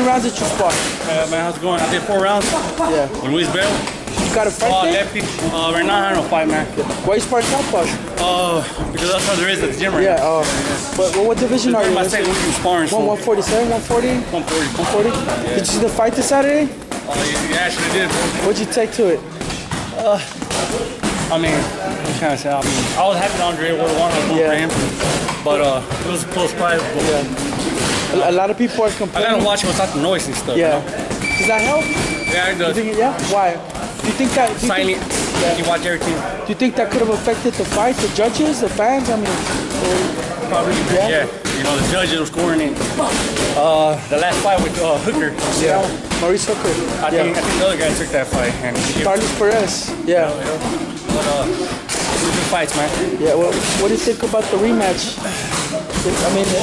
many rounds did you spar? Man, how's it going? I did 4 rounds. Yeah. With Luis Bell. You got a fight there? Lefty. Right now, I don't fight, man. Why you sparring southpaws? Because that's how there is at the gym right yeah, now. But what division are you? My second week in sparring. 147, 140? 140. 140? Yeah. Did you see the fight this Saturday? You actually did. What'd you take to it? I mean, I'm trying to say, I was happy Andre would have won for him. But it was a close fight. A lot of people are complaining. I gotta watch it without the noise and stuff. Yeah. You know? Does that help? Yeah, it does. Why? Do you think that? Silent. You watch everything. Do you think that could have affected the fight, the judges, the fans? I mean, probably. Yeah. You know, the judges were scoring it. The last fight with Hooker. Yeah. Maurice Hooker. I think the other guy took that fight. And Carlos Perez. Yeah. But good fights, man. Yeah. Well, what do you think about the rematch? I mean,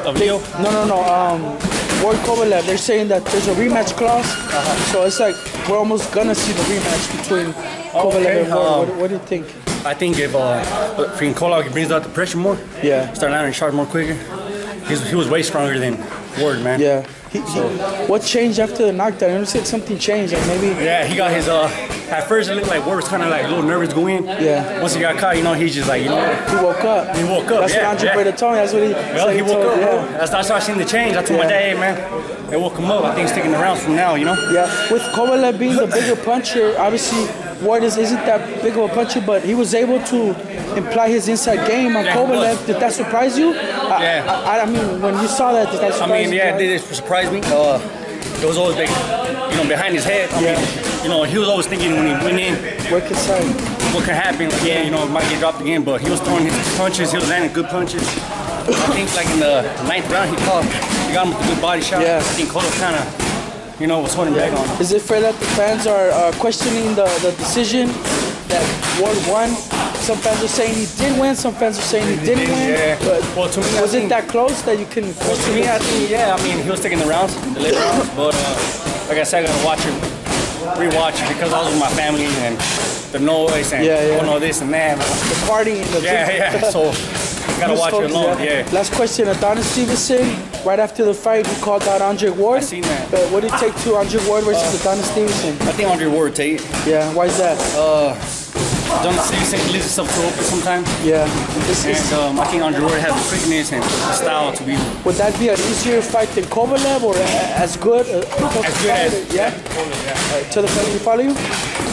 No. Ward KOVALEV, they're saying that there's a rematch clause, so it's like we're almost gonna see the rematch between KOVALEV and Ward. What do you think? I think if KOVALEV brings out the pressure more, start landing shots more quicker, he was way stronger than Ward, man. Yeah. What changed after the knockdown? You said something changed, like maybe. Yeah, he got his. At first, it looked like Ward was kind of like a little nervous going in. Yeah. Once he got caught, you know, he's just like, you know. He woke up. He woke up. That's what Andre Breda told me. That's what he woke up. Yeah. That's how I seen the change. I told my dad, hey man, they woke him up. I think he's taking the rounds from now, you know. Yeah. With KOVALEV being the bigger puncher, obviously Ward isn't that big of a puncher, but he was able to imply his inside game on KOVALEV. Did that surprise you? I mean, when you saw that, did that surprise you? It did surprise me. It was always like, you know, behind his head. I mean, you know, he was always thinking when he went in, what could happen? Like, you know, might get dropped again. But he was throwing his punches. He was landing good punches. I think like in the 9th round, he got him with a good body shot. Yeah. I think KOVALEV kind of, you know, was holding back on him. Is it fair that the fans are questioning the decision that Ward won? Some fans are saying he did win. Some fans are saying he didn't win. Yeah. But well, to me, was it that close that you couldn't question? To me, I think, I mean, he was taking the rounds, the late rounds. But like I said, I gotta watch it, rewatch it because I was with my family and the noise and this and that. The partying. So gotta watch it alone. Last question, Adonis Stevenson. Right after the fight, he called out Andre Ward. I seen that. What did it take to Andre Ward versus Adonis Stevenson? I think Andre Ward take it. Yeah, why is that? Adonis Stevenson leaves himself too open sometimes. Yeah. And I think Andre Ward has the quickness and the style to be. Would that be an easier fight than KOVALEV or as good? As good as. Yeah. Tell the fans to follow you.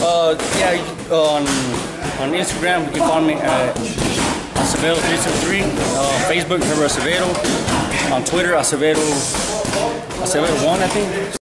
On Instagram, you can follow me at Acevedo323. Facebook, HEBERT ACEVEDO. On Twitter, Acevedo1, I think.